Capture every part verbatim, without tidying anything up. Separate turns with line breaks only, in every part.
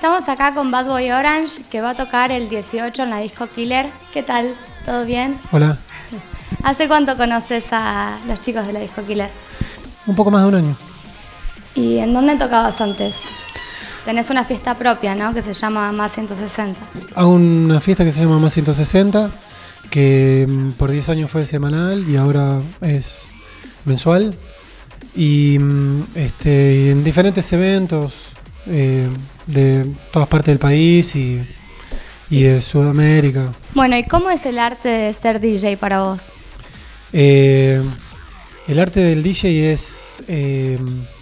Estamos acá con Bad Boy Orange, que va a tocar el dieciocho en la Disco Killer. ¿Qué tal? ¿Todo bien?
Hola.
¿Hace cuánto conoces a los chicos de la Disco Killer?
Un poco más de un año.
¿Y en dónde tocabas antes? Tenés una fiesta propia, ¿no? Que se llama Más ciento sesenta.
Hago una fiesta que se llama Más ciento sesenta, que por diez años fue semanal y ahora es mensual. Y este, en diferentes eventos eh, de todas partes del país y, y de Sudamérica.
Bueno, ¿y cómo es el arte de ser D J para vos?
Eh, el arte del D J es, eh,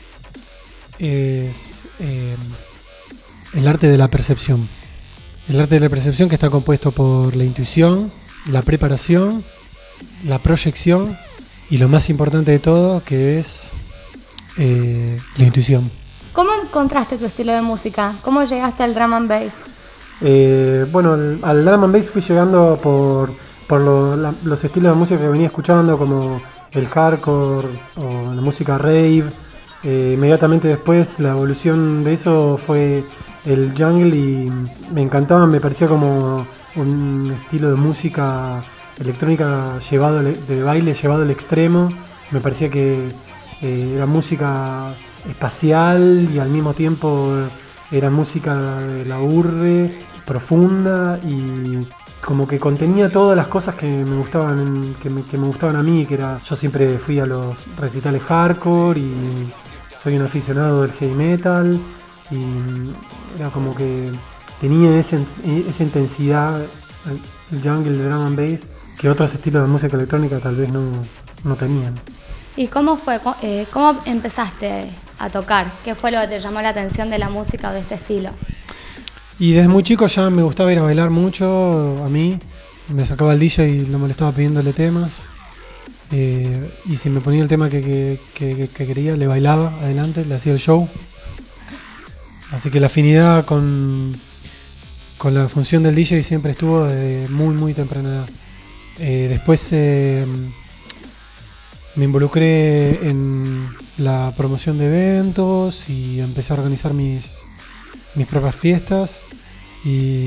es eh, el arte de la percepción. El arte de la percepción que está compuesto por la intuición, la preparación, la proyección y lo más importante de todo, que es eh, la intuición.
¿Cómo encontraste tu estilo de música? ¿Cómo llegaste al drum and bass?
Eh, bueno, al, al drum and bass fui llegando por, por lo, la, los estilos de música que venía escuchando, como el hardcore o la música rave. Eh, inmediatamente después la evolución de eso fue el jungle y me encantaba, me parecía como un estilo de música electrónica llevado de baile llevado al extremo. Me parecía que eh, era música espacial y al mismo tiempo era música de la urbe, profunda y como que contenía todas las cosas que me gustaban que me, que me gustaban a mí, que era, yo siempre fui a los recitales hardcore y soy un aficionado del heavy metal y era como que tenía ese, esa intensidad el jungle, el drum and bass, que otros estilos de música electrónica tal vez no, no tenían.
¿Y cómo fue? Eh, ¿Cómo empezaste a tocar? ¿Qué fue lo que te llamó la atención de la música o de este estilo?
Y desde muy chico ya me gustaba ir a bailar mucho, a mí. Me sacaba el D J y lo molestaba pidiéndole temas. Eh, y si me ponía el tema que, que, que, que quería, le bailaba adelante, le hacía el show. Así que la afinidad con, con la función del D J siempre estuvo desde muy, muy temprana edad. Eh, después eh, me involucré en la promoción de eventos y empecé a organizar mis, mis propias fiestas y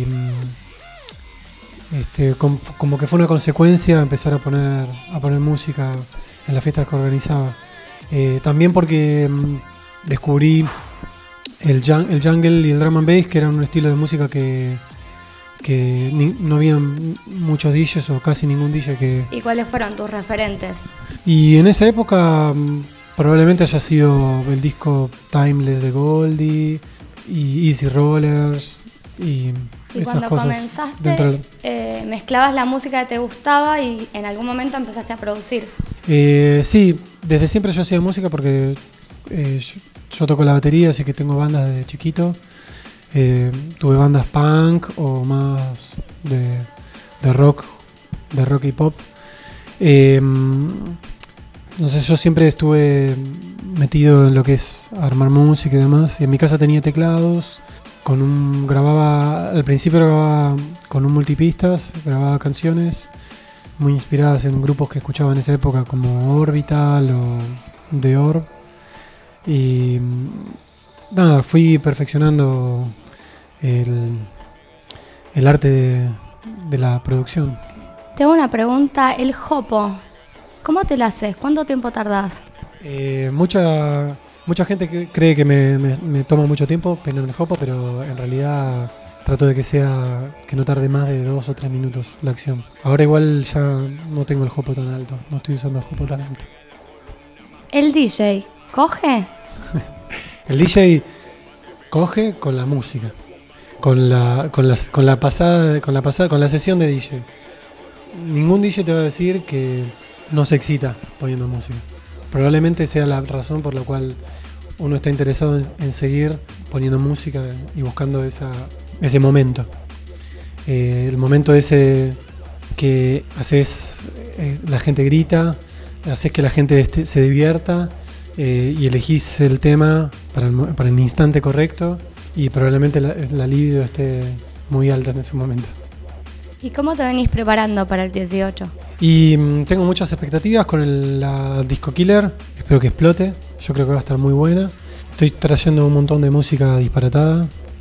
este, com, como que fue una consecuencia empezar a poner, a poner música en las fiestas que organizaba. Eh, también porque um, descubrí el, el jungle y el drum and bass, que eran un estilo de música que que ni, no había muchos D Js o casi ningún D J que...
¿Y cuáles fueron tus referentes?
Y en esa época probablemente haya sido el disco Timeless de Goldie y Easy Rollers y,
y
esas
cuando
cosas.
Comenzaste,
de...
eh, mezclabas la música que te gustaba y en algún momento empezaste a producir.
Eh, sí, desde siempre yo hacía música porque eh, yo, yo toco la batería, así que tengo bandas desde chiquito. Eh, tuve bandas punk o más de, de rock, de rock y pop. Eh, no sé, yo siempre estuve metido en lo que es armar música y demás. Y en mi casa tenía teclados, con un grababa, al principio grababa con un multipistas, grababa canciones muy inspiradas en grupos que escuchaba en esa época como Orbital o The Orb. Y nada, fui perfeccionando el, el arte de, de la producción.
Tengo una pregunta, el jopo, ¿cómo te lo haces? ¿Cuánto tiempo tardás?
Eh, mucha, mucha gente que cree que me, me, me toma mucho tiempo peinar el jopo, pero en realidad trato de que sea que no tarde más de dos o tres minutos la acción. Ahora igual ya no tengo el jopo tan alto, no estoy usando el jopo tan alto.
¿El D J coge?
El D J coge con la música, con la, con las, con la pasada, con la pasada, con la sesión de D J. Ningún D J te va a decir que no se excita poniendo música. Probablemente sea la razón por la cual uno está interesado en, en seguir poniendo música y buscando esa, ese momento. Eh, el momento ese que haces, eh, la gente grita, haces que la gente este, se divierta. Eh, y elegís el tema para el, para el instante correcto y probablemente la, la libido esté muy alta en ese momento.
¿Y cómo te venís preparando para el dieciocho?
Y mmm, tengo muchas expectativas con el, la Disco Killer, espero que explote, yo creo que va a estar muy buena. Estoy trayendo un montón de música disparatada,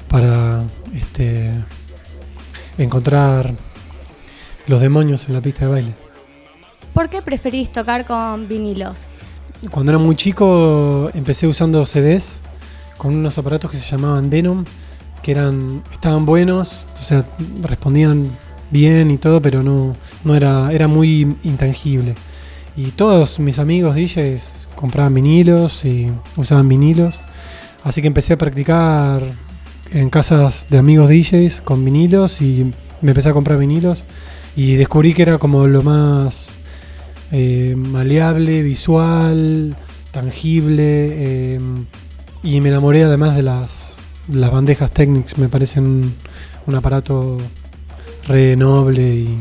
para este, encontrar los demonios en la pista de baile.
¿Por qué preferís tocar con vinilos?
Cuando era muy chico empecé usando C Ds con unos aparatos que se llamaban Denon, que eran estaban buenos, o sea, respondían bien y todo, pero no, no era, era muy intangible. Y todos mis amigos D Js compraban vinilos y usaban vinilos, así que empecé a practicar en casas de amigos D Js con vinilos y me empecé a comprar vinilos y descubrí que era como lo más eh, maleable, visual, tangible, eh, y me enamoré además de las, las bandejas Technics. Me parecen un aparato re noble y,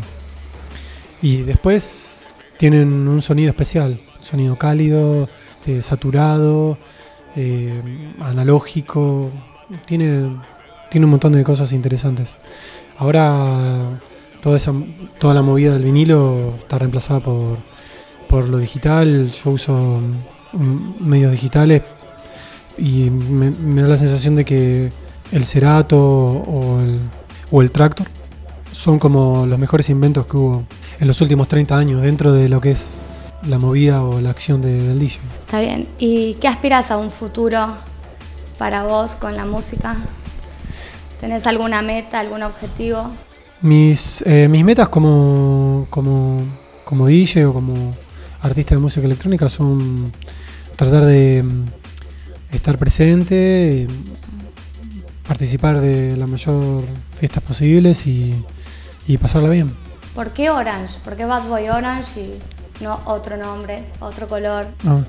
y después tienen un sonido especial, un sonido cálido, eh, saturado, eh, analógico, tiene, tiene un montón de cosas interesantes. Ahora toda esa toda la movida del vinilo está reemplazada por, por lo digital. Yo uso mm, medios digitales y me, me da la sensación de que el Cerato o el, o el Traktor son como los mejores inventos que hubo en los últimos treinta años dentro de lo que es la movida o la acción de, del D J.
Está bien. ¿Y qué aspiras a un futuro para vos con la música? ¿Tenés alguna meta, algún objetivo? Mis,
eh, mis metas como, como, como D J o como artista de música electrónica son tratar de estar presente, participar de la mayor fiestas posibles y, y pasarla bien.
¿Por qué Orange? ¿Por qué Bad Boy Orange y no otro nombre, otro color?
No.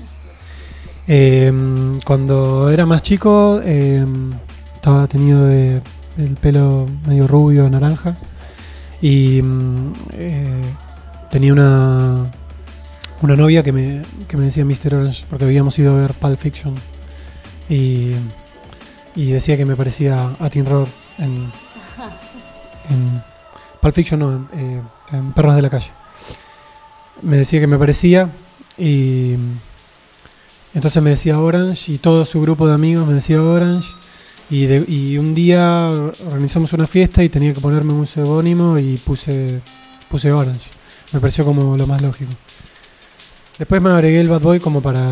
Eh, cuando era más chico eh, estaba tenido de, el pelo medio rubio, naranja, y eh, tenía una una novia que me, que me decía mister Orange porque habíamos ido a ver Pulp Fiction y, y decía que me parecía a Tim Roth en, en Pulp Fiction, no, en, eh, en Perros de la Calle. Me decía que me parecía y entonces me decía Orange y todo su grupo de amigos me decía Orange. Y, de, y un día organizamos una fiesta y tenía que ponerme un seudónimo y puse, puse Orange. Me pareció como lo más lógico. Después me agregué el Bad Boy como para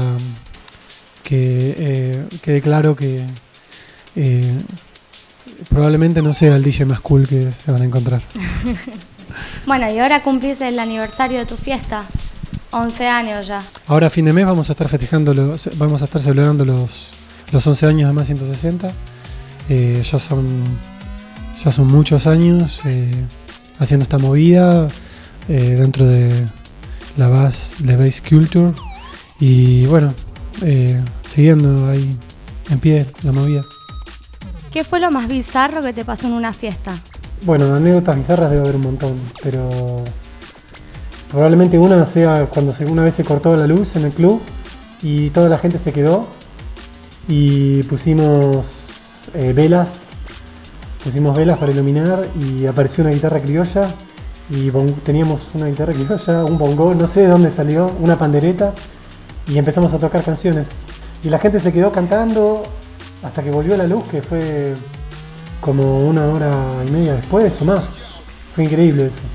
que eh, quede claro que eh, probablemente no sea el D J más cool que se van a encontrar.
Bueno, y ahora cumplís el aniversario de tu fiesta. once años ya.
Ahora a fin de mes vamos a estar festejando, los, vamos a estar celebrando los, los once años de Más ciento sesenta. Eh, ya son ya son muchos años eh, haciendo esta movida eh, dentro de la bass, de bass culture y bueno, eh, siguiendo ahí en pie la movida.
¿Qué fue lo más bizarro que te pasó en una fiesta?
Bueno, anécdotas bizarras debe haber un montón, pero probablemente una sea cuando una vez se cortó la luz en el club y toda la gente se quedó y pusimos Eh, velas, pusimos velas para iluminar y apareció una guitarra criolla y bon, teníamos una guitarra criolla, un bongo, no sé de dónde salió, una pandereta y empezamos a tocar canciones y la gente se quedó cantando hasta que volvió la luz, que fue como una hora y media después o más. Fue increíble eso.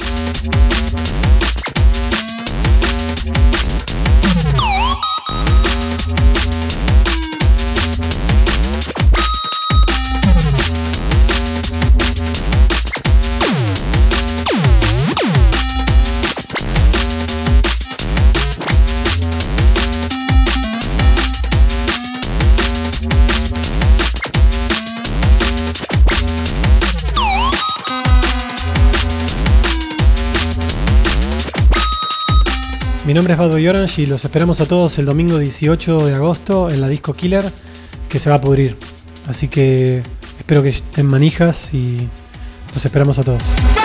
Mi nombre es Bad Boy Orange y los esperamos a todos el domingo dieciocho de agosto en la Disco Killer, que se va a pudrir. Así que espero que estén manijas y los esperamos a todos.